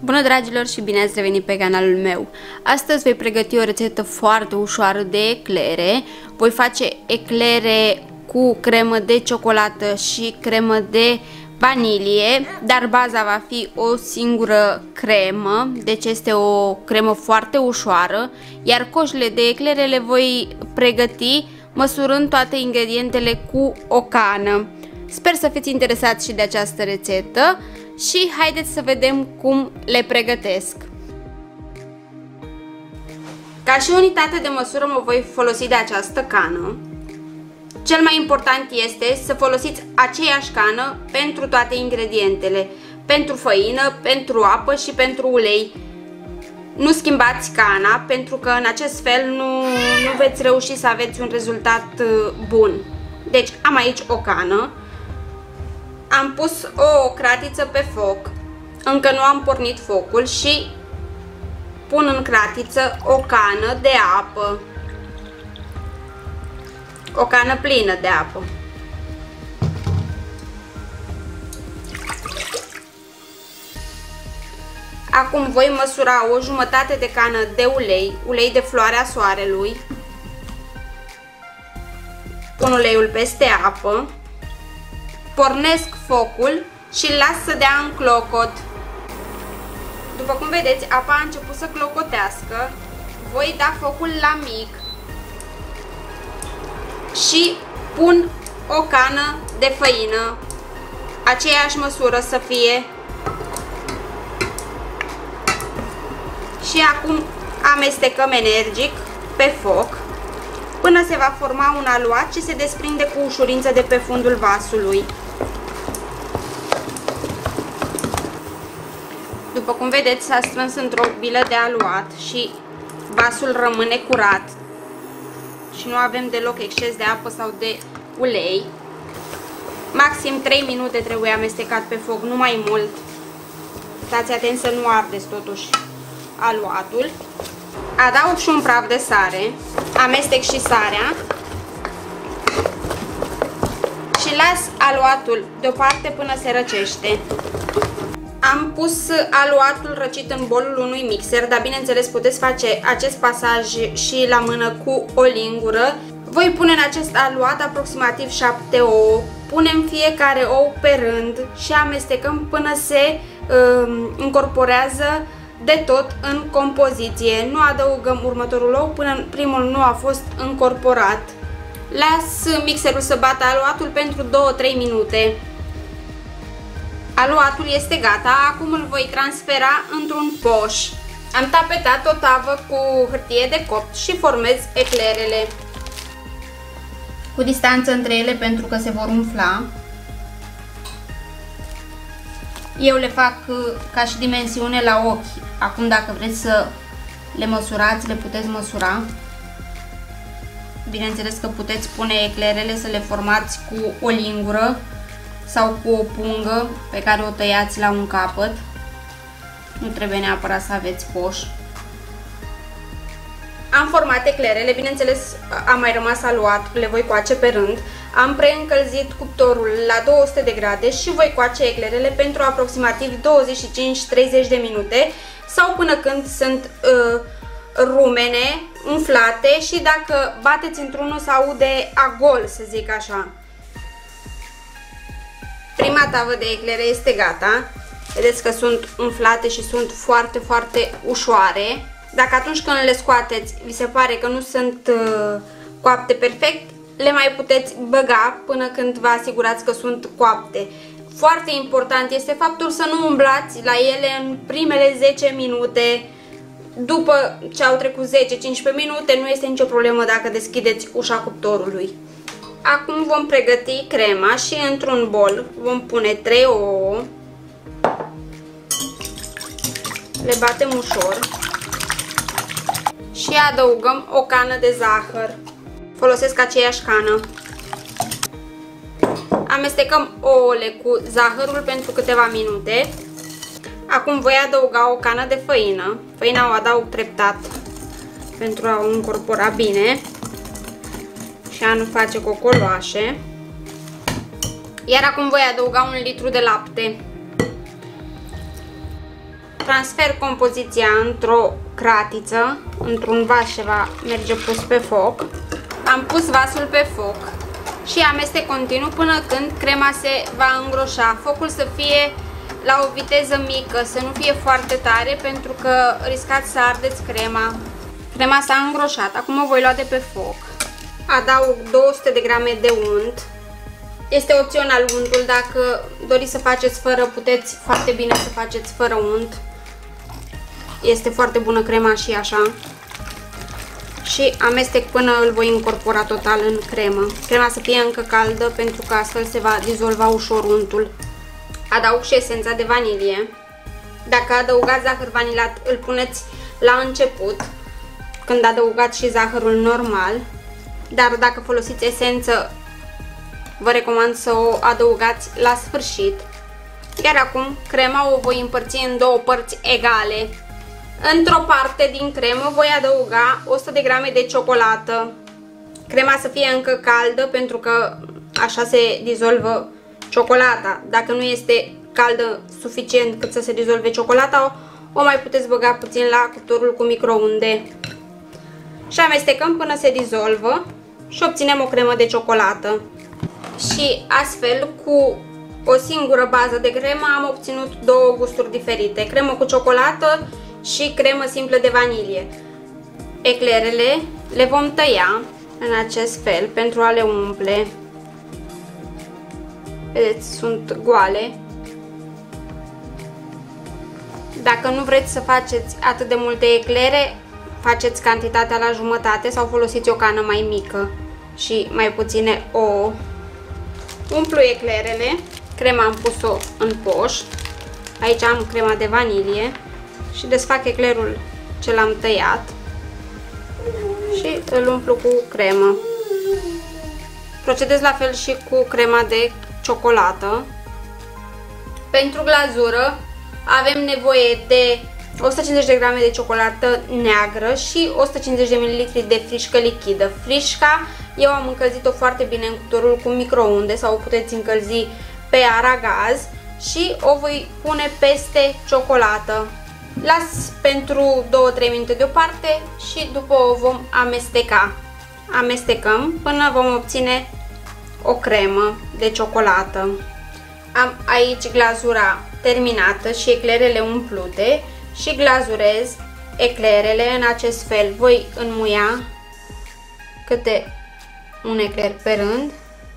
Bună dragilor și bine ați revenit pe canalul meu. Astăzi voi pregăti o rețetă foarte ușoară de eclere. Voi face eclere cu cremă de ciocolată și cremă de vanilie, dar baza va fi o singură cremă, deci este o cremă foarte ușoară, iar coșele de eclere le voi pregăti măsurând toate ingredientele cu o cană. Sper să fiți interesați și de această rețetă și haideți să vedem cum le pregătesc. Ca și unitate de măsură mă voi folosi de această cană. Cel mai important este să folosiți aceeași cană pentru toate ingredientele, pentru făină, pentru apă și pentru ulei. Nu schimbați cana, pentru că în acest fel nu veți reuși să aveți un rezultat bun. Deci am aici o cană, am pus o cratiță pe foc, încă nu am pornit focul și pun în cratiță o cană de apă. O cană plină de apă. Acum voi măsura o jumătate de cană de ulei de floarea soarelui. Pun uleiul peste apă. Pornesc focul și îl las să dea în clocot. După cum vedeți, apa a început să clocotească. Voi da focul la mic și pun o cană de făină, aceeași măsură să fie, și acum amestecăm energic pe foc până se va forma un aluat și se desprinde cu ușurință de pe fundul vasului. După cum vedeți, s-a strâns într-o bilă de aluat și vasul rămâne curat și nu avem deloc exces de apă sau de ulei. Maxim 3 minute trebuie amestecat pe foc, nu mai mult. Stați atenți să nu ardeți totuși aluatul. Adaug și un praf de sare, amestec și sarea și las aluatul deoparte până se răcește. Am pus aluatul răcit în bolul unui mixer, dar bineînțeles puteți face acest pasaj și la mână cu o lingură. Voi pune în acest aluat aproximativ 7 ouă, punem fiecare ou pe rând și amestecăm până se încorporează de tot în compoziție. Nu adăugăm următorul ou până primul nu a fost încorporat. Las mixerul să bată aluatul pentru 2-3 minute. Aluatul este gata, acum îl voi transfera într-un coș. Am tapetat o tavă cu hârtie de copt și formez eclerele cu distanță între ele pentru că se vor umfla. Eu le fac ca și dimensiune la ochi. Acum dacă vreți să le măsurați, le puteți măsura. Bineînțeles că puteți pune eclerele să le formați cu o lingură sau cu o pungă pe care o tăiați la un capăt. Nu trebuie neapărat să aveți coș. Am format eclerele, bineînțeles a mai rămas aluat, le voi coace pe rând. Am preîncălzit cuptorul la 200 de grade și voi coace eclerele pentru aproximativ 25-30 de minute sau până când sunt rumene, umflate și dacă bateți într-unul se aude agol, să zic așa. Prima tavă de eclere este gata. Vedeți că sunt umflate și sunt foarte, foarte ușoare. Dacă atunci când le scoateți vi se pare că nu sunt coapte perfect, le mai puteți băga până când vă asigurați că sunt coapte. Foarte important este faptul să nu umblați la ele în primele 10 minute. După ce au trecut 10-15 minute nu este nicio problemă dacă deschideți ușa cuptorului. Acum vom pregăti crema și într-un bol vom pune 3 ouă, le batem ușor și adăugăm o cană de zahăr. Folosesc aceeași cană. Amestecăm ouăle cu zahărul pentru câteva minute. Acum voi adăuga o cană de făină. Făina o adaug treptat pentru a o încorpora bine și a nu face cocoloașe. Iar acum voi adăuga 1 litru de lapte. transfer compoziția într-o cratiță, într-un vas ce va merge pus pe foc. Am pus vasul pe foc și amestec continuu până când crema se va îngroșa. Focul să fie la o viteză mică, să nu fie foarte tare pentru că riscați să ardeți crema. Crema s-a îngroșat, acum o voi lua de pe foc. Adaug 200 de grame de unt. Este opțional untul, dacă doriți să faceți fără, puteți foarte bine să faceți fără unt. Este foarte bună crema și așa. Și amestec până îl voi incorpora total în cremă. Crema să fie încă caldă pentru că astfel se va dizolva ușor untul. Adaug și esența de vanilie. Dacă adăugați zahăr vanilat, îl puneți la început, când adăugați și zahărul normal. Dar dacă folosiți esență, vă recomand să o adăugați la sfârșit. Iar acum crema o voi împărți în două părți egale. Într-o parte din cremă voi adăuga 100 de grame de ciocolată. Crema să fie încă caldă pentru că așa se dizolvă ciocolata. Dacă nu este caldă suficient cât să se dizolve ciocolata, o mai puteți băga puțin la cuptorul cu microunde. Și amestecăm până se dizolvă și obținem o cremă de ciocolată. Și astfel, cu o singură bază de cremă, am obținut două gusturi diferite. Cremă cu ciocolată și cremă simplă de vanilie. Eclerele le vom tăia în acest fel pentru a le umple. Vedeți, sunt goale. Dacă nu vreți să faceți atât de multe eclere, faceți cantitatea la jumătate sau folosiți o cană mai mică și mai puține ouă. Umplu eclerele, crema am pus-o în poș, aici am crema de vanilie și desfac eclerul ce l-am tăiat și îl umplu cu cremă. Procedez la fel și cu crema de ciocolată. Pentru glazură avem nevoie de 150 de grame de ciocolată neagră și 150 de ml de frișcă lichidă. Frișca eu am încălzit-o foarte bine în cuptorul cu microunde sau o puteți încălzi pe aragaz și o voi pune peste ciocolată. Las pentru 2-3 minute deoparte și după o vom amesteca. Amestecăm până vom obține o cremă de ciocolată. Am aici glazura terminată și eclerele umplute și glazurez eclerele în acest fel. Voi înmuia câte un ecler pe rând.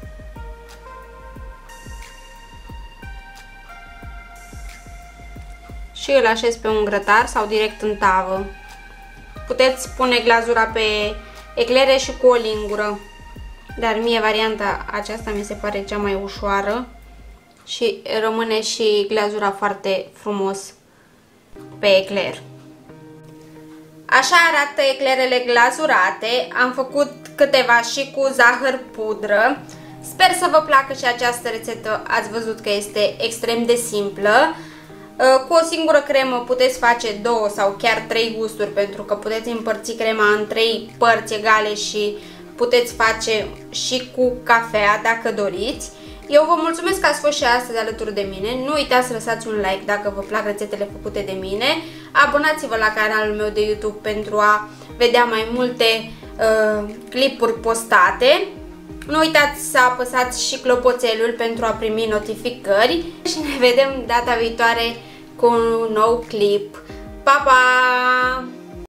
Și îl așez pe un grătar sau direct în tavă. Puteți pune glazura pe eclere și cu o lingură, dar mie varianta aceasta mi se pare cea mai ușoară și rămâne și glazura foarte frumos pe ecler. Așa arată eclerele glazurate. Am făcut câteva și cu zahăr pudră. Sper să vă placă și această rețetă. Ați văzut că este extrem de simplă. Cu o singură cremă puteți face 2 sau chiar 3 gusturi, pentru că puteți împărți crema în 3 părți egale și puteți face și cu cafea dacă doriți. Eu vă mulțumesc că ați fost și astăzi alături de mine. Nu uitați să lăsați un like dacă vă plac rețetele făcute de mine. Abonați-vă la canalul meu de YouTube pentru a vedea mai multe clipuri postate. Nu uitați să apăsați și clopoțelul pentru a primi notificări și ne vedem data viitoare cu un nou clip. Pa, pa!